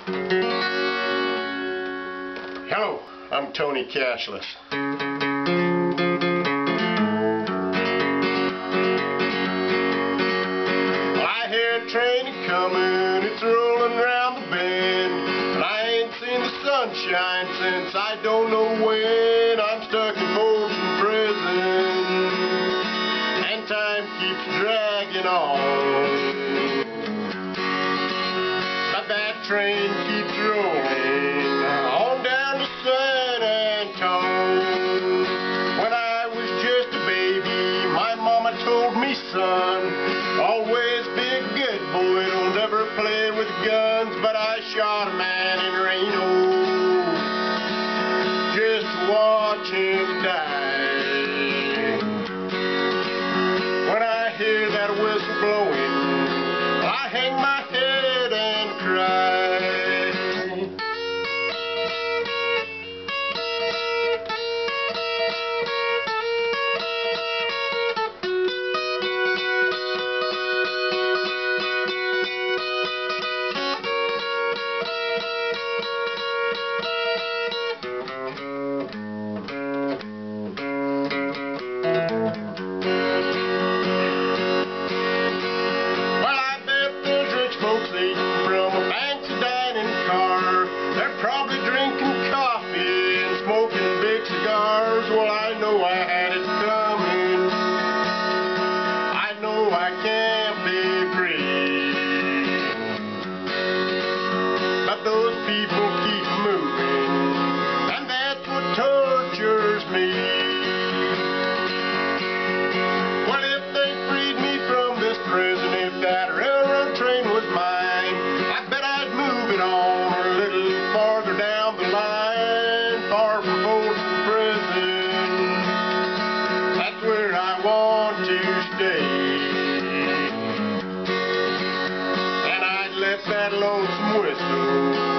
Hello, I'm Tony Cashless. I hear a train coming, it's rolling round the bend, and I ain't seen the sunshine since I don't know when. I'm stuck in Folsom Prison, and time keeps dragging on. But that train keeps rolling on down to San Antone. When I was just a baby, my mama told me, son, always be a good boy, don't ever play with guns. But I shot a man in Reno just to watch him die. When I hear that whistle blowing, I hang my head and cry. From a fancy dining car, they're probably drinking coffee and smoking big cigars. Well, I know I had it coming. I know I can't be free, but those people keep moving, and that's what tortures me. Well, if they freed me from this prison, if that railroad train was mine, I bet I'd move it on a little farther down the line, far from Folsom Prison. That's where I want to stay, and I'd let that lonesome whistle